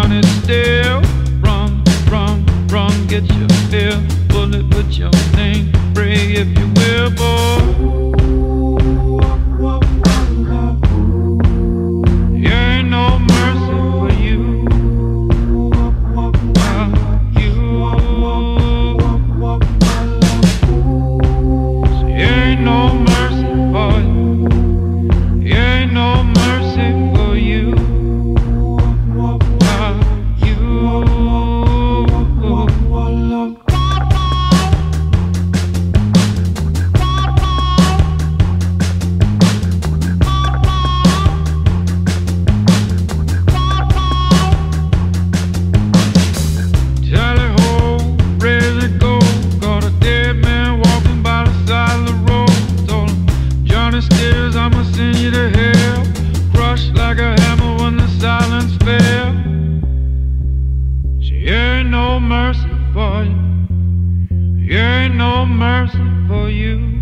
Johnny still run, run, run, get your fill. Bullet, put your name, pray if you will, boy. There ain't no mercy for you. There ain't no mercy for you. There ain't no mercy for you. Tally ho, ready to go. Got a dead man walking by the side of the road. Told him, Johnny Steers, I'ma send you to hell. Crushed like a hammer when the silence fell. See, there ain't no mercy for you. There ain't no mercy for you.